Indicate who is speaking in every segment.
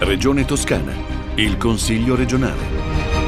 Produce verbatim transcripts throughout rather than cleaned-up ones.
Speaker 1: Regione Toscana, il Consiglio regionale.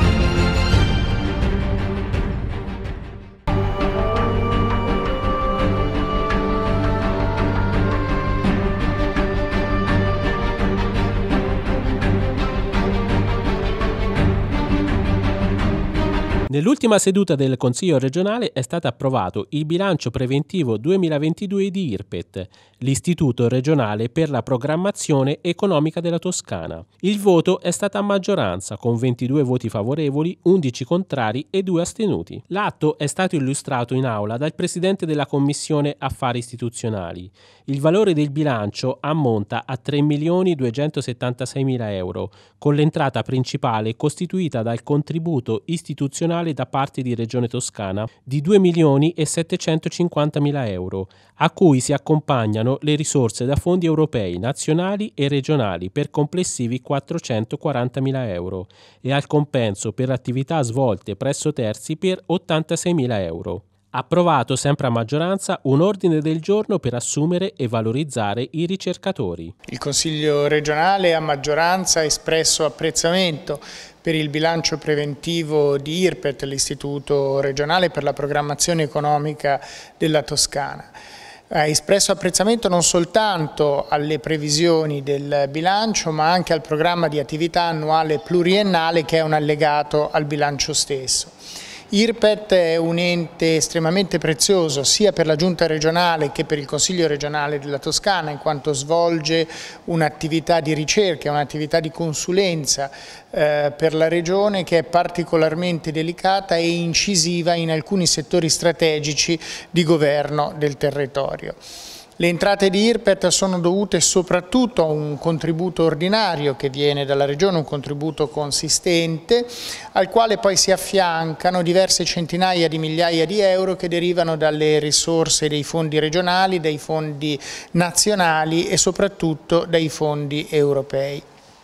Speaker 2: Nell'ultima seduta del Consiglio regionale è stato approvato il bilancio preventivo duemilaventidue di I R P E T, l'Istituto regionale per la programmazione economica della Toscana. Il voto è stato a maggioranza, con ventidue voti favorevoli, undici contrari e due astenuti. L'atto è stato illustrato in aula dal Presidente della Commissione Affari Istituzionali. Il valore del bilancio ammonta a tre milioni duecentosettantaseimila euro, con l'entrata principale costituita dal contributo istituzionale da parte di Regione Toscana di due milioni e settecentocinquantamila euro, a cui si accompagnano le risorse da fondi europei, nazionali e regionali per complessivi quattrocentoquarantamila euro e al compenso per attività svolte presso terzi per ottantaseimila euro. Approvato sempre a maggioranza un ordine del giorno per assumere e valorizzare i ricercatori.
Speaker 3: Il Consiglio regionale a maggioranza ha espresso apprezzamento per il bilancio preventivo di I R P E T, l'Istituto regionale per la programmazione economica della Toscana. Ha espresso apprezzamento non soltanto alle previsioni del bilancio, ma anche al programma di attività annuale pluriennale che è un allegato al bilancio stesso. I R P E T è un ente estremamente prezioso sia per la Giunta regionale che per il Consiglio regionale della Toscana, in quanto svolge un'attività di ricerca, un'attività di consulenza eh, per la Regione che è particolarmente delicata e incisiva in alcuni settori strategici di governo del territorio. Le entrate di I R P E T sono dovute soprattutto a un contributo ordinario che viene dalla Regione, un contributo consistente, al quale poi si affiancano diverse centinaia di migliaia di euro che derivano dalle risorse dei fondi regionali, dai fondi nazionali e soprattutto dai fondi europei.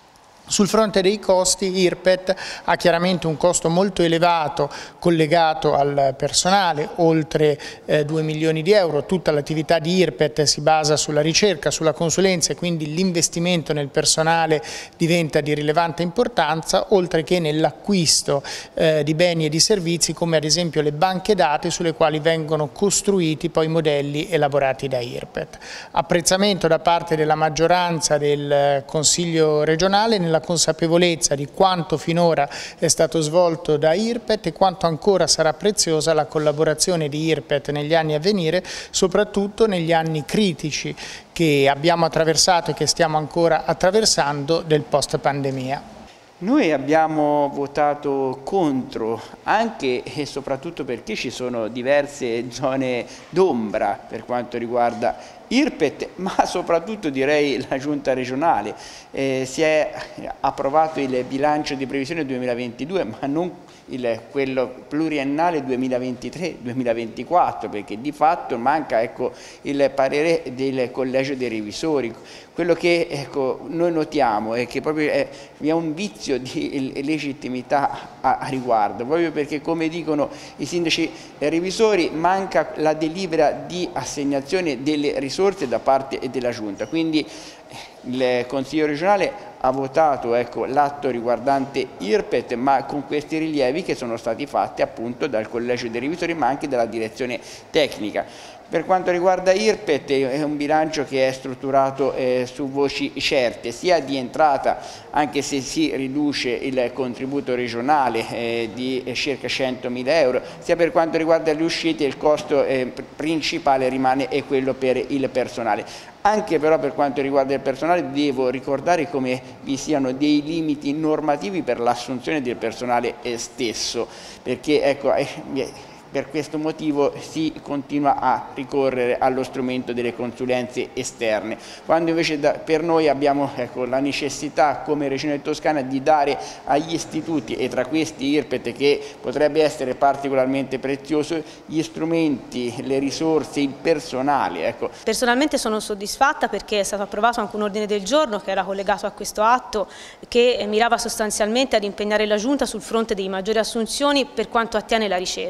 Speaker 3: Sul fronte dei costi I R P E T ha chiaramente un costo molto elevato collegato al personale, oltre eh, due milioni di euro. Tutta l'attività di I R P E T si basa sulla ricerca, sulla consulenza e quindi l'investimento nel personale diventa di rilevante importanza, oltre che nell'acquisto eh, di beni e di servizi come ad esempio le banche dati sulle quali vengono costruiti poi modelli elaborati da I R P E T. Apprezzamento da parte della maggioranza del Consiglio regionale nella consapevolezza di quanto finora è stato svolto da I R P E T e quanto ancora sarà preziosa la collaborazione di I R P E T negli anni a venire, soprattutto negli anni critici che abbiamo attraversato e che stiamo ancora attraversando del post pandemia.
Speaker 4: Noi abbiamo votato contro anche e soprattutto perché ci sono diverse zone d'ombra per quanto riguarda I R P E T, ma soprattutto direi la Giunta regionale. Eh, si è approvato il bilancio di previsione duemilaventidue, ma non il, quello pluriennale duemilaventitré duemilaventiquattro, perché di fatto manca ecco, il parere del Collegio dei Revisori. Quello che ecco, noi notiamo è che proprio è, vi è un vizio di legittimità a, a riguardo, proprio perché come dicono i sindaci e revisori manca la delibera di assegnazione delle risorse da parte della Giunta. Quindi il Consiglio regionale ha votato ecco, l'atto riguardante I R P E T, ma con questi rilievi che sono stati fatti appunto dal Collegio dei Revisori ma anche dalla direzione tecnica. Per quanto riguarda I R P E T è un bilancio che è strutturato eh, su voci certe, sia di entrata, anche se si riduce il contributo regionale eh, di eh, circa centomila euro, sia per quanto riguarda le uscite il costo eh, principale rimane è quello per il personale. Anche però per quanto riguarda il personale devo ricordare come vi siano dei limiti normativi per l'assunzione del personale stesso, perché ecco, eh, per questo motivo si continua a ricorrere allo strumento delle consulenze esterne, quando invece da, per noi abbiamo ecco, la necessità come Regione Toscana di dare agli istituti, e tra questi I R P E T che potrebbe essere particolarmente prezioso, gli strumenti, le risorse, il personale. Ecco.
Speaker 5: Personalmente sono soddisfatta perché è stato approvato anche un ordine del giorno che era collegato a questo atto che mirava sostanzialmente ad impegnare la Giunta sul fronte di maggiori assunzioni per quanto attiene la ricerca.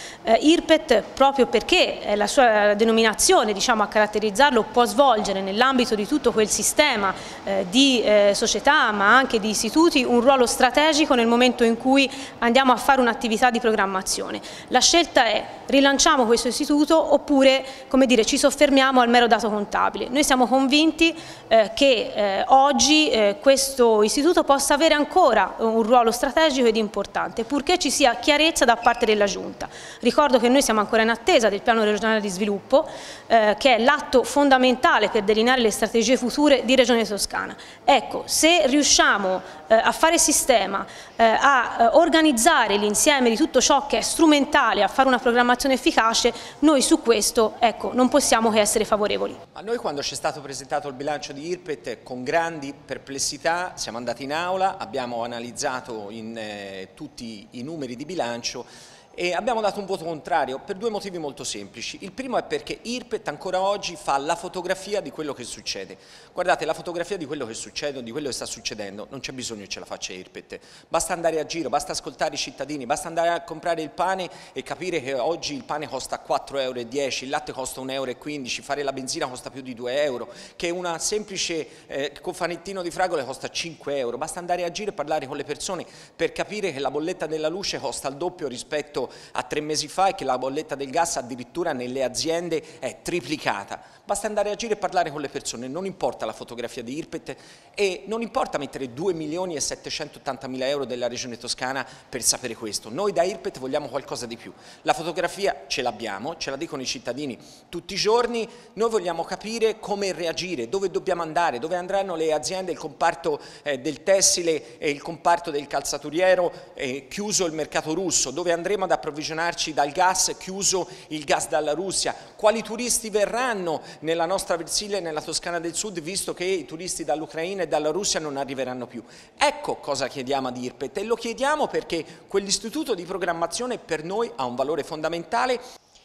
Speaker 5: Eh, IRPET, proprio perché è la sua denominazione, diciamo, a caratterizzarlo, può svolgere nell'ambito di tutto quel sistema eh, di eh, società ma anche di istituti un ruolo strategico nel momento in cui andiamo a fare un'attività di programmazione. La scelta è: rilanciamo questo istituto oppure, come dire, ci soffermiamo al mero dato contabile. Noi siamo convinti eh, che eh, oggi eh, questo istituto possa avere ancora un ruolo strategico ed importante, purché ci sia chiarezza da parte della Giunta. Ricordo che noi siamo ancora in attesa del piano regionale di sviluppo, eh, che è l'atto fondamentale per delineare le strategie future di Regione Toscana. Ecco, se riusciamo eh, a fare sistema, eh, a eh, organizzare l'insieme di tutto ciò che è strumentale a fare una programmazione efficace, noi su questo, ecco, non possiamo che essere favorevoli.
Speaker 6: A noi, quando ci è stato presentato il bilancio di IRPET, con grandi perplessità siamo andati in aula, abbiamo analizzato in, eh, tutti i numeri di bilancio e abbiamo dato un voto contrario per due motivi molto semplici. Il primo è perché IRPET ancora oggi fa la fotografia di quello che succede. Guardate, la fotografia di quello che succede, di quello che sta succedendo, non c'è bisogno che ce la faccia IRPET. Basta andare a giro, basta ascoltare i cittadini, basta andare a comprare il pane e capire che oggi il pane costa quattro e dieci euro, il latte costa un euro e quindici, fare la benzina costa più di due euro, che una semplice eh, cofanettino di fragole costa cinque euro. Basta andare a giro e parlare con le persone per capire che la bolletta della luce costa il doppio rispetto a tre mesi fa e che la bolletta del gas addirittura nelle aziende è triplicata. Basta andare a giro e parlare con le persone, non importa la fotografia di IRPET e non importa mettere due milioni e settecentottantamila euro della Regione Toscana per sapere questo. Noi da IRPET vogliamo qualcosa di più. La fotografia ce l'abbiamo, ce la dicono i cittadini tutti i giorni, noi vogliamo capire come reagire, dove dobbiamo andare, dove andranno le aziende, il comparto eh, del tessile e il comparto del calzaturiero, eh, chiuso il mercato russo, dove andremo ad approvvigionarci dal gas, chiuso il gas dalla Russia, quali turisti verranno nella nostra Versilia e nella Toscana del Sud, visto che i turisti dall'Ucraina e dalla Russia non arriveranno più. Ecco cosa chiediamo ad IRPET e lo chiediamo perché quell'istituto di programmazione per noi ha un valore fondamentale.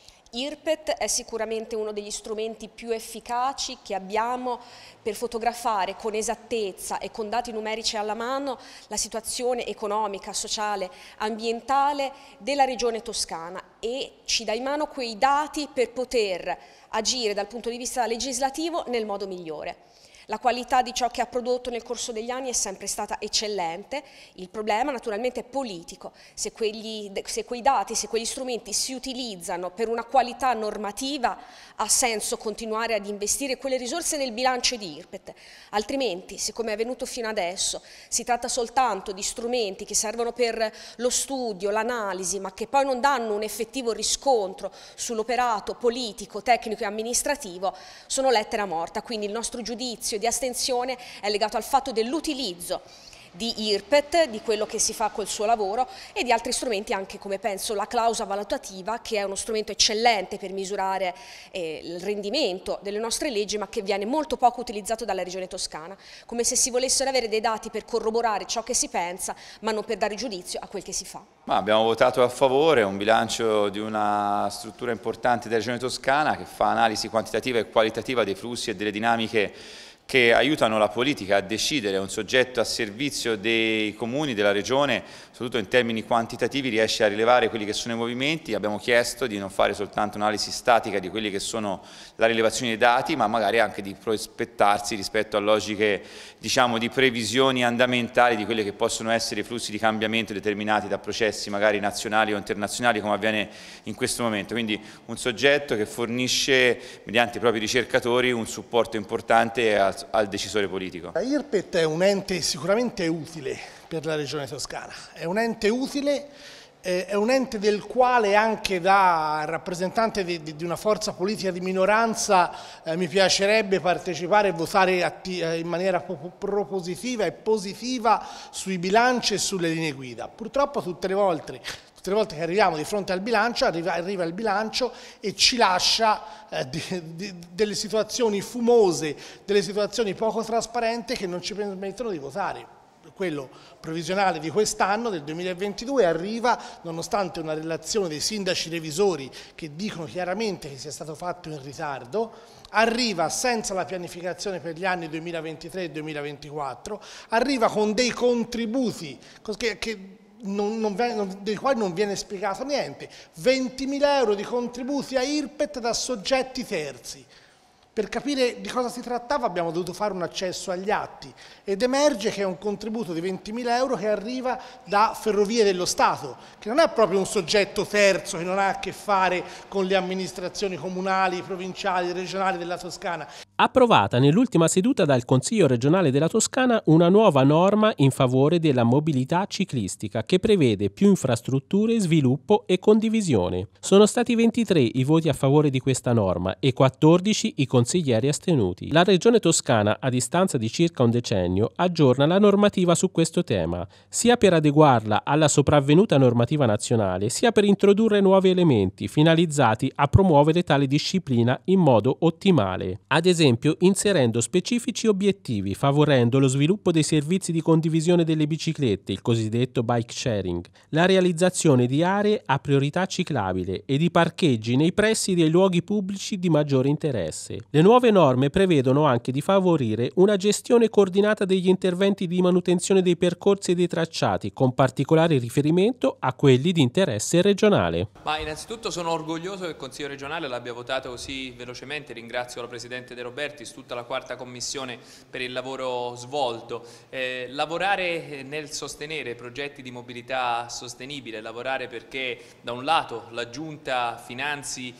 Speaker 7: IRPET è sicuramente uno degli strumenti più efficaci che abbiamo per fotografare con esattezza e con dati numerici alla mano la situazione economica, sociale, ambientale della Regione Toscana e ci dà in mano quei dati per poter agire dal punto di vista legislativo nel modo migliore. La qualità di ciò che ha prodotto nel corso degli anni è sempre stata eccellente, il problema naturalmente è politico, se, quegli, se quei dati, se quegli strumenti si utilizzano per una qualità normativa ha senso continuare ad investire quelle risorse nel bilancio di IRPET, altrimenti, siccome è avvenuto fino adesso, si tratta soltanto di strumenti che servono per lo studio, l'analisi, ma che poi non danno un effettivo riscontro sull'operato politico, tecnico e amministrativo, sono lettera morta, quindi il nostro giudizio di astensione è legato al fatto dell'utilizzo di IRPET, di quello che si fa col suo lavoro e di altri strumenti anche come penso la clausola valutativa, che è uno strumento eccellente per misurare eh, il rendimento delle nostre leggi ma che viene molto poco utilizzato dalla Regione Toscana, come se si volessero avere dei dati per corroborare ciò che si pensa ma non per dare giudizio a quel che si fa.
Speaker 8: Ma abbiamo votato a favore, un bilancio di una struttura importante della Regione Toscana che fa analisi quantitativa e qualitativa dei flussi e delle dinamiche che aiutano la politica a decidere, un soggetto a servizio dei comuni, della regione, soprattutto in termini quantitativi riesce a rilevare quelli che sono i movimenti. Abbiamo chiesto di non fare soltanto un'analisi statica di quelli che sono la rilevazione dei dati, ma magari anche di prospettarsi rispetto a logiche, diciamo, di previsioni andamentali di quelli che possono essere i flussi di cambiamento determinati da processi magari nazionali o internazionali come avviene in questo momento. Quindi un soggetto che fornisce, mediante i propri ricercatori, un supporto importante al al decisore politico.
Speaker 9: IRPET è un ente sicuramente utile per la Regione Toscana, è un ente utile, eh, è un ente del quale anche da rappresentante di, di una forza politica di minoranza eh, mi piacerebbe partecipare e votare in maniera propositiva e positiva sui bilanci e sulle linee guida. Purtroppo tutte le volte Tutte le volte che arriviamo di fronte al bilancio, arriva, arriva il bilancio e ci lascia eh, di, di, delle situazioni fumose, delle situazioni poco trasparenti che non ci permettono di votare. Quello provvisionale di quest'anno, del duemilaventidue, arriva nonostante una relazione dei sindaci revisori che dicono chiaramente che sia stato fatto in ritardo, arriva senza la pianificazione per gli anni duemilaventitré e duemilaventiquattro, arriva con dei contributi che, che non, non, non, dei quali non viene spiegato niente. ventimila euro di contributi a IRPET da soggetti terzi. Per capire di cosa si trattava abbiamo dovuto fare un accesso agli atti ed emerge che è un contributo di ventimila euro che arriva da Ferrovie dello Stato, che non è proprio un soggetto terzo, che non ha a che fare con le amministrazioni comunali, provinciali, regionali della Toscana.
Speaker 2: Approvata nell'ultima seduta dal Consiglio regionale della Toscana una nuova norma in favore della mobilità ciclistica che prevede più infrastrutture, sviluppo e condivisione. Sono stati ventitré i voti a favore di questa norma e quattordici i consiglieri astenuti. La Regione Toscana, a distanza di circa un decennio, aggiorna la normativa su questo tema, sia per adeguarla alla sopravvenuta normativa nazionale, sia per introdurre nuovi elementi finalizzati a promuovere tale disciplina in modo ottimale. Ad esempio, inserendo specifici obiettivi, favorendo lo sviluppo dei servizi di condivisione delle biciclette, il cosiddetto bike sharing, la realizzazione di aree a priorità ciclabile e di parcheggi nei pressi dei luoghi pubblici di maggiore interesse. Le nuove norme prevedono anche di favorire una gestione coordinata degli interventi di manutenzione dei percorsi e dei tracciati, con particolare riferimento a quelli di interesse regionale.
Speaker 10: Ma innanzitutto sono orgoglioso che il Consiglio regionale l'abbia votato così velocemente, ringrazio la Presidente De Robertis, tutta la quarta commissione per il lavoro svolto. Eh, lavorare nel sostenere progetti di mobilità sostenibile, lavorare perché da un lato la Giunta finanzi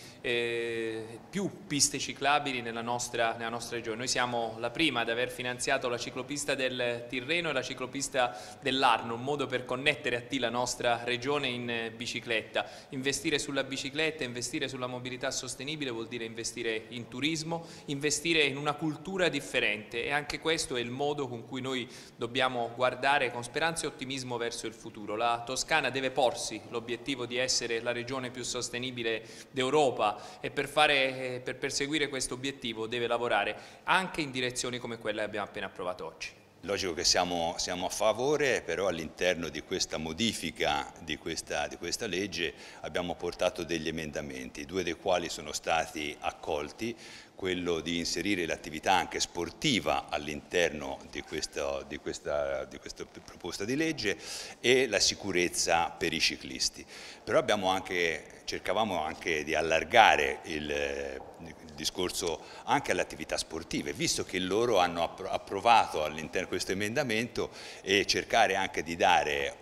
Speaker 10: eh, più piste ciclabili nella nostra, nella nostra regione. Noi siamo la prima ad aver finanziato la ciclopista del Tirreno e la ciclopista dell'Arno, un modo per connettere a T la nostra regione in bicicletta. Investire sulla bicicletta, investire sulla mobilità sostenibile vuol dire investire in turismo, investire in una cultura differente e anche questo è il modo con cui noi dobbiamo guardare con speranza e ottimismo verso il futuro. La Toscana deve porsi l'obiettivo di essere la regione più sostenibile d'Europa e per, fare, per perseguire questo obiettivo deve lavorare anche in direzioni come quella che abbiamo appena approvato oggi.
Speaker 11: Logico che siamo, siamo a favore, però all'interno di questa modifica di questa, di questa legge abbiamo portato degli emendamenti, due dei quali sono stati accolti, quello di inserire l'attività anche sportiva all'interno di questa, di, questa, di questa proposta di legge e la sicurezza per i ciclisti. Però abbiamo anche, cercavamo anche di allargare il, il discorso anche alle attività sportive, visto che loro hanno approvato all'interno questo emendamento e cercare anche di dare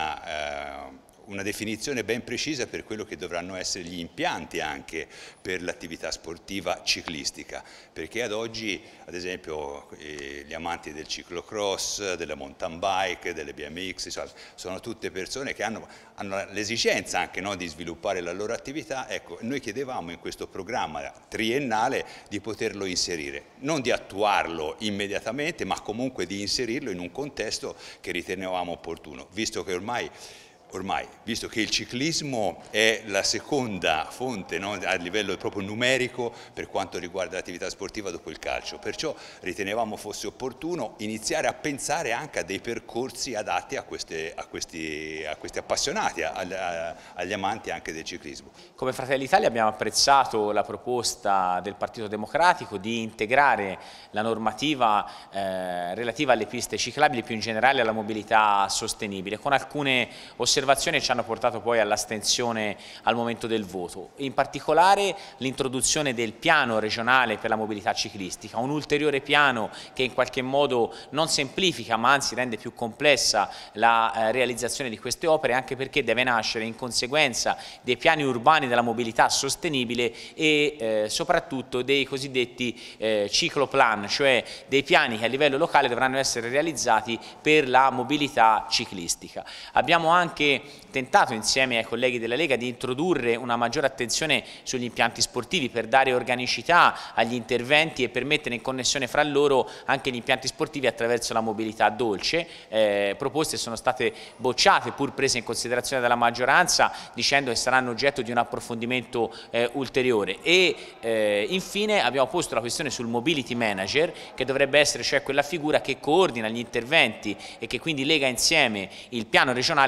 Speaker 11: una... Eh, una definizione ben precisa per quello che dovranno essere gli impianti anche per l'attività sportiva ciclistica, perché ad oggi ad esempio eh, gli amanti del ciclocross, della mountain bike, delle B M X, insomma, sono tutte persone che hanno, hanno l'esigenza anche no, di sviluppare la loro attività. Ecco, noi chiedevamo in questo programma triennale di poterlo inserire, non di attuarlo immediatamente, ma comunque di inserirlo in un contesto che ritenevamo opportuno, visto che ormai Ormai, visto che il ciclismo è la seconda fonte no, a livello proprio numerico per quanto riguarda l'attività sportiva dopo il calcio, perciò ritenevamo fosse opportuno iniziare a pensare anche a dei percorsi adatti a, queste, a, questi, a questi appassionati, a, a, agli amanti anche del ciclismo.
Speaker 12: Come Fratelli d'Italia abbiamo apprezzato la proposta del Partito Democratico di integrare la normativa eh, relativa alle piste ciclabili, più in generale alla mobilità sostenibile, con alcune osservazioni osservazioni ci hanno portato poi all'astensione al momento del voto, in particolare l'introduzione del piano regionale per la mobilità ciclistica, un ulteriore piano che in qualche modo non semplifica ma anzi rende più complessa la eh, realizzazione di queste opere, anche perché deve nascere in conseguenza dei piani urbani della mobilità sostenibile e eh, soprattutto dei cosiddetti eh, cicloplan, cioè dei piani che a livello locale dovranno essere realizzati per la mobilità ciclistica. Abbiamo anche tentato insieme ai colleghi della Lega di introdurre una maggiore attenzione sugli impianti sportivi per dare organicità agli interventi e per mettere in connessione fra loro anche gli impianti sportivi attraverso la mobilità dolce. Eh, proposte sono state bocciate pur prese in considerazione dalla maggioranza, dicendo che saranno oggetto di un approfondimento eh, ulteriore. E eh, infine abbiamo posto la questione sul mobility manager, che dovrebbe essere cioè quella figura che coordina gli interventi e che quindi lega insieme il piano regionale con i piani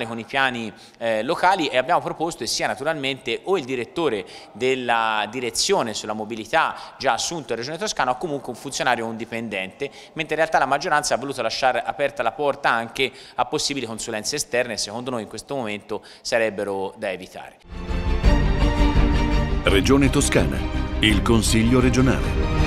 Speaker 12: piani eh, locali, e abbiamo proposto che sia naturalmente o il direttore della direzione sulla mobilità già assunto in Regione Toscana o comunque un funzionario o un dipendente, mentre in realtà la maggioranza ha voluto lasciare aperta la porta anche a possibili consulenze esterne, e secondo noi in questo momento sarebbero da evitare.
Speaker 1: Regione Toscana, il Consiglio regionale.